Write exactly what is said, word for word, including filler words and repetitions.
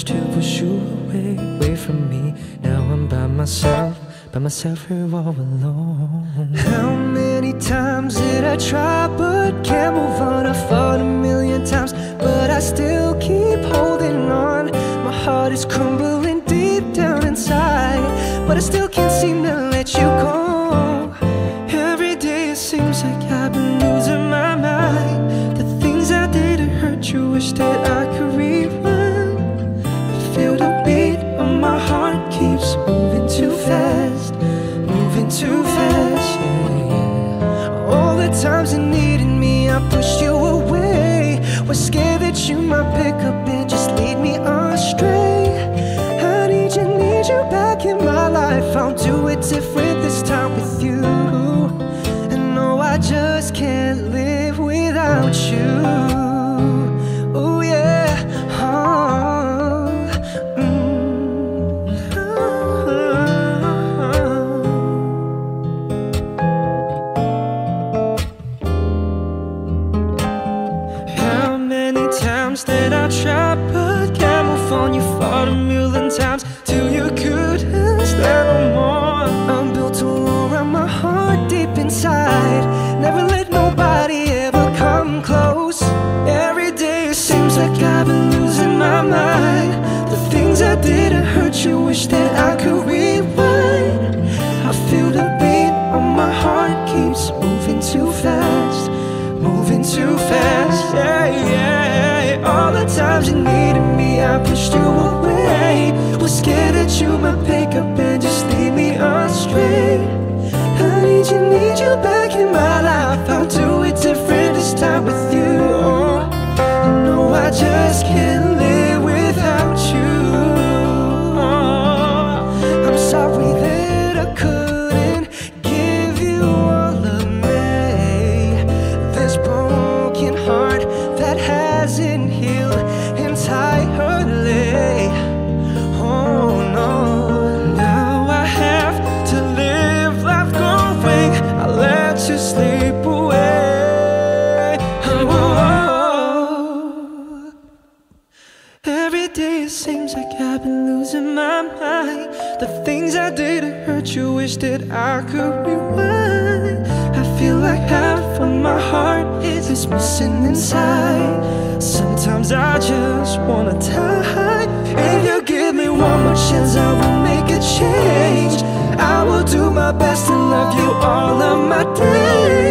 much to push you away, away from me. Now I'm by myself, by myself here all alone. How many times did I try but can't move on? I fought a million times, but I still keep holding on. My heart is crumbling deep down inside, but I still can't seem to let you go. Every day it seems like I've been losing my mind. The things I did to hurt you, wish that I could rewind. I feel the beat of my heart keeps moving too fast, moving too fast, yeah, yeah. All the times you needed me, I pushed you away. Was scared that you might pick up and just lead me astray. I need you, need you back in my life. I'll do it different this time with you. And no, I just can't live without you. Oh yeah, oh, mm, oh. How many times did I try but can't move on? You fought a million times till you couldn't stand no more. I'm built to roll around my heart deep inside. Never let nobody ever come close. Every day it seems like I've been losing my mind. The things I did to hurt you, wish that I could rewind. I feel the beat of my heart keeps moving too fast, moving too fast, yeah, yeah. All the times you needed me, I pushed you away. Was scared that you might pick up and just lead me astray. I need you, need you back in my life. I'll do it different this time with you. Oh, no, I just can't live without you. Oh, I'm sorry that I couldn't give you all of me. This broken heart that hasn't healed entirely. Oh no, now I have to live life going. I let you sleep away. Oh, every day it seems like I've been losing my mind. The things I did to hurt you, wish that I could rewind. I feel like half of my heart is missing inside. Sometimes I just wanna die. If you give me one more chance, I will make a change. I will do my best to love you all of my days.